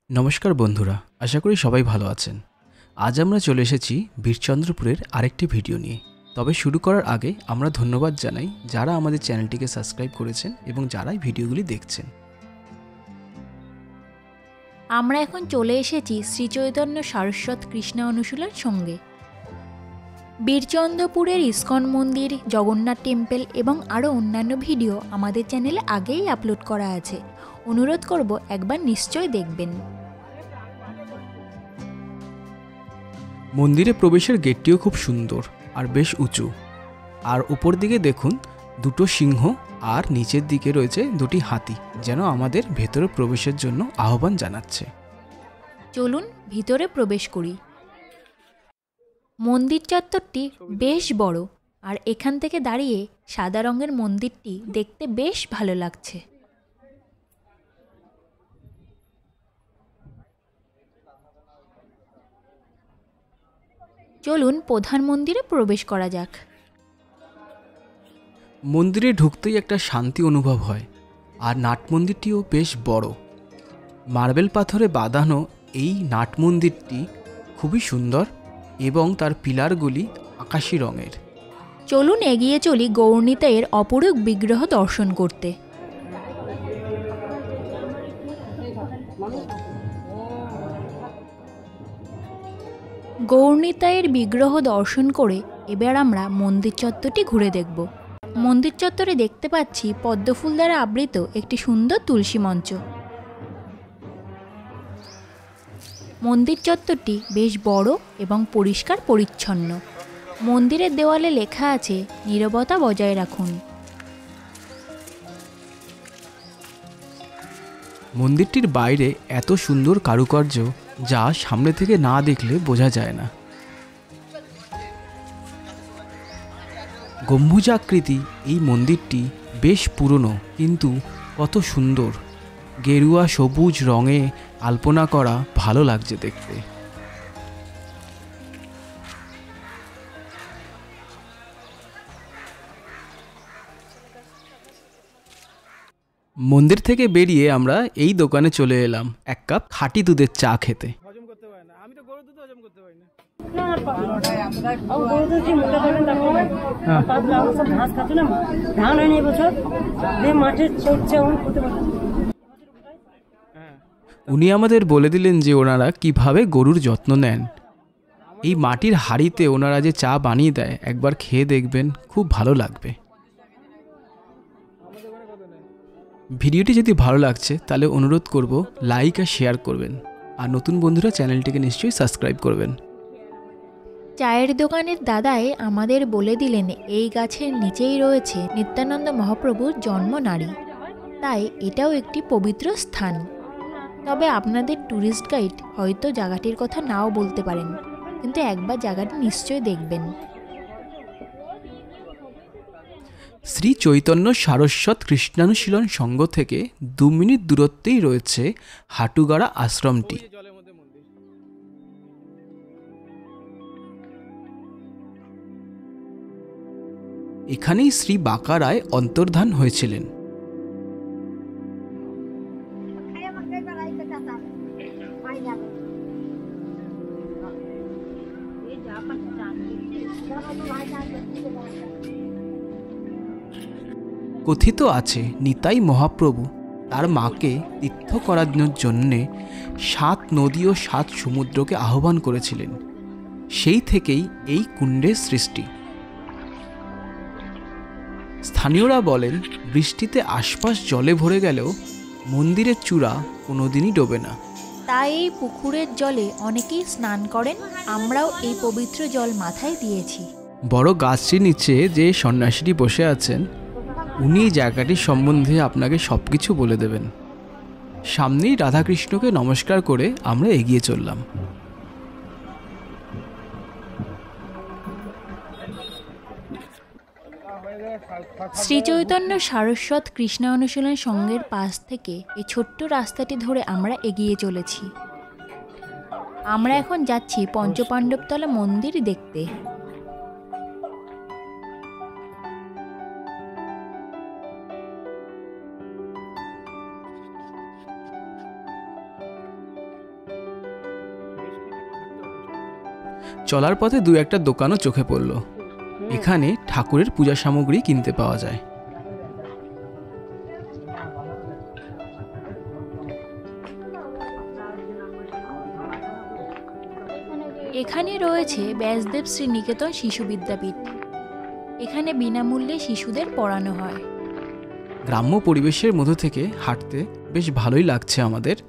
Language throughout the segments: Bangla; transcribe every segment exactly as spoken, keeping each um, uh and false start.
নমস্কার বন্ধুরা, আশা করি সবাই ভালো আছেন। আজ আমরা চলে এসেছি বীরচন্দ্রপুরের আরেকটি ভিডিও নিয়ে। তবে শুরু করার আগে আমরা ধন্যবাদ জানাই যারা আমাদের চ্যানেলটিকে সাবস্ক্রাইব করেছেন এবং যারাই ভিডিওগুলি দেখছেন। আমরা এখন চলে এসেছি শ্রী চৈতন্য সারস্বত কৃষ্ণ অনুশীলন সঙ্গে। বীরচন্দ্রপুরের ইস্কন মন্দির, জগন্নাথ টেম্পল এবং আরও অন্যান্য ভিডিও আমাদের চ্যানেলে আগেই আপলোড করা আছে। অনুরোধ করব একবার নিশ্চয় দেখবেন। মন্দিরে প্রবেশের গেটটিও খুব সুন্দর আর বেশ উঁচু। আর উপর দিকে দেখুন দুটো সিংহ আর নিচের দিকে রয়েছে দুটি হাতি, যেন আমাদের ভেতরে প্রবেশের জন্য আহ্বান জানাচ্ছে। চলুন ভিতরে প্রবেশ করি। মন্দির চত্বরটি বেশ বড়, আর এখান থেকে দাঁড়িয়ে সাদা রঙের মন্দিরটি দেখতে বেশ ভালো লাগছে। চলুন প্রধান মন্দিরে প্রবেশ করা যাক। মন্দিরে ঢুকতেই একটা শান্তি অনুভব হয়। আর নাট মন্দিরটিও বেশ বড়। মার্বেল পাথরে বাঁধানো এই নাট মন্দিরটি খুবই সুন্দর এবং তার পিলারগুলি আকাশি রঙের। চলুন এগিয়ে চলি গৌরনীতায়ের অপরূপ বিগ্রহ দর্শন করতে। গৌরনীতায়ের বিগ্রহ দর্শন করে এবার আমরা মন্দির চত্বরটি ঘুরে দেখব। মন্দির চত্বরে দেখতে পাচ্ছি পদ্মফুল দ্বারা আবৃত একটি সুন্দর তুলসী মঞ্চ। মন্দির চত্বরটি বেশ বড় এবং পরিষ্কার পরিচ্ছন্ন। মন্দিরের দেওয়ালে লেখা আছে নীরবতা বজায় রাখুন। মন্দিরটির বাইরে এত সুন্দর কারুকার্য যা সামনে থেকে না দেখলে বোঝা যায় না। গম্বুজাকৃতি এই মন্দিরটি বেশ পুরনো, কিন্তু কত সুন্দর। গেরুয়া সবুজ রঙে আলপনা করা, ভালো লাগছে দেখতে। মন্দির থেকে বেরিয়ে আমরা এই দোকানে চলে এলাম এক কাপ খাঁটি দুধের চা খেতে। উনি আমাদের বলে দিলেন যে ওনারা কিভাবে গরুর যত্ন নেন। এই মাটির হাঁড়িতে ওনারা যে চা বানিয়ে দেয়, একবার খেয়ে দেখবেন, খুব ভালো লাগবে। ভিডিওটি যদি ভালো লাগছে তাহলে অনুরোধ করব লাইক আর শেয়ার করবেন, আর নতুন বন্ধুরা চ্যানেলটিকে নিশ্চয়ই সাবস্ক্রাইব করবেন। চায়ের দোকানের দাদাই আমাদের বলে দিলেন এই গাছের নিচেই রয়েছে নিত্যানন্দ মহাপ্রভুর জন্ম নারী, তাই এটাও একটি পবিত্র স্থান। তবে আপনাদের ট্যুরিস্ট গাইড হয়তো জায়গাটির কথা নাও বলতে পারেন, কিন্তু একবার জায়গাটি নিশ্চয়ই দেখবেন। শ্রী চৈতন্য সারস্বত কৃষ্ণানুশীলন সংঘ থেকে দু মিনিট দূরত্বেই রয়েছে হাটুগাড়া আশ্রমটি। এখানেই শ্রী বাঁকা রায় অন্তর্ধান হয়েছিলেন। কথিত আছে নিতাই মহাপ্রভু তার মাকে তীর্থ করানোর জন্যে সাত নদী ও সাত সমুদ্রকে আহ্বান করেছিলেন। সেই থেকেই এই কুণ্ডের সৃষ্টি। স্থানীয়রা বলেন বৃষ্টিতে আশপাশ জলে ভরে গেলেও মন্দিরের চূড়া কোনোদিনই ডোবে না। তাই এই পুকুরের জলে অনেকেই স্নান করেন। আমরাও এই পবিত্র জল মাথায় দিয়েছি। বড় গাছটির নিচে যে সন্ন্যাসীটি বসে আছেন, উনি এই জায়গাটির সম্বন্ধে আপনাকে সব কিছু বলে দেবেন। সামনেই রাধাকৃষ্ণকে নমস্কার করে আমরা এগিয়ে চললাম। শ্রী চৈতন্য সারস্বত কৃষ্ণ অনুশীলন সংঘের পাশ থেকে এই ছোট্ট রাস্তাটি ধরে আমরা এগিয়ে চলেছি। আমরা এখন যাচ্ছি পঞ্চপাণ্ডবতলা মন্দির দেখতে। চলার পথে দু একটা দোকানও চোখে পড়ল। এখানে ঠাকুরের পূজা সামগ্রী কিনতে পাওয়া যায়। এখানে রয়েছে ব্যাসদেব শ্রীনিকেতন শিশু বিদ্যাপীঠ। এখানে বিনামূল্যে শিশুদের পড়ানো হয়। গ্রাম্য পরিবেশের মধ্য থেকে হাঁটতে বেশ ভালোই লাগছে আমাদের।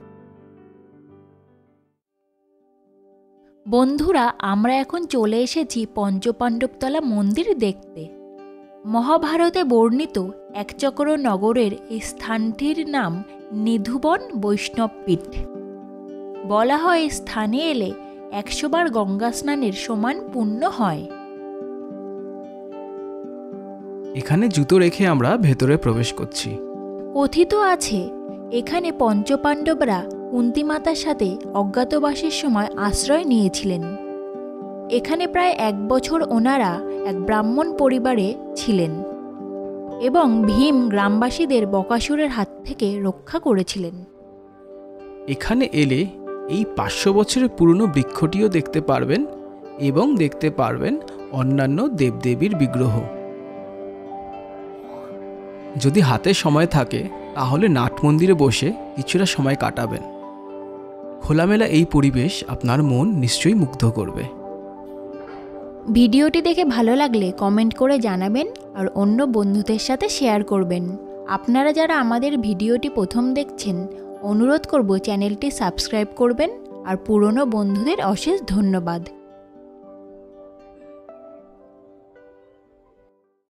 বন্ধুরা, আমরা এখন চলে এসেছি পঞ্চপাণ্ডবতলা মন্দির দেখতে। মহাভারতে বর্ণিত একচক্র নগরের এই স্থানটির নাম নিধুবন বৈষ্ণবপীঠ। বলা হয় এই স্থানে এলে একশোবার গঙ্গা স্নানের সমান পুণ্য হয়। এখানে জুতো রেখে আমরা ভেতরে প্রবেশ করছি। কথিত আছে এখানে পঞ্চপাণ্ডবরা কুন্তিমাতার সাথে অজ্ঞাতবাসের সময় আশ্রয় নিয়েছিলেন। এখানে প্রায় এক বছর ওনারা এক ব্রাহ্মণ পরিবারে ছিলেন এবং ভীম গ্রামবাসীদের বকাসুরের হাত থেকে রক্ষা করেছিলেন। এখানে এলে এই পাঁচশো বছরের পুরনো বৃক্ষটিও দেখতে পারবেন এবং দেখতে পারবেন অন্যান্য দেবদেবীর বিগ্রহ। যদি হাতে সময় থাকে তাহলে নাট মন্দিরে বসে কিছুটা সময় কাটাবেন। খোলামেলা এই পরিবেশ আপনার মন নিশ্চয়ই মুগ্ধ করবে। ভিডিওটি দেখে ভালো লাগলে কমেন্ট করে জানাবেন আর অন্য বন্ধুদের সাথে শেয়ার করবেন। আপনারা যারা আমাদের ভিডিওটি প্রথম দেখছেন, অনুরোধ করব চ্যানেলটি সাবস্ক্রাইব করবেন আর পুরনো বন্ধুদের অশেষ ধন্যবাদ।